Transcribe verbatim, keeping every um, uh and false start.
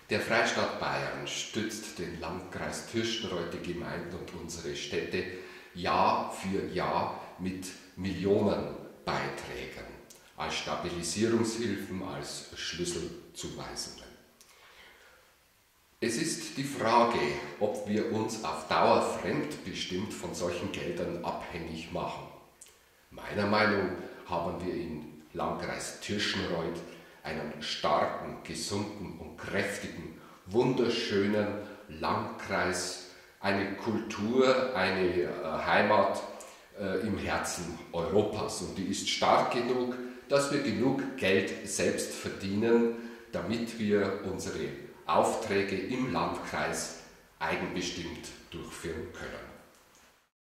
Der Freistaat Bayern stützt den Landkreis Tirschenreuth, die Gemeinden und unsere Städte Jahr für Jahr mit Millionenbeiträgen als Stabilisierungshilfen, als Schlüsselzuweisungen. Es ist die Frage, ob wir uns auf Dauer fremdbestimmt von solchen Geldern abhängig machen. Meiner Meinung nach haben wir im Landkreis Tirschenreuth einen starken, gesunden und kräftigen, wunderschönen Landkreis, eine Kultur, eine äh, Heimat äh, im Herzen Europas. Und die ist stark genug, dass wir genug Geld selbst verdienen, damit wir unsere Aufträge im Landkreis eigenbestimmt durchführen können.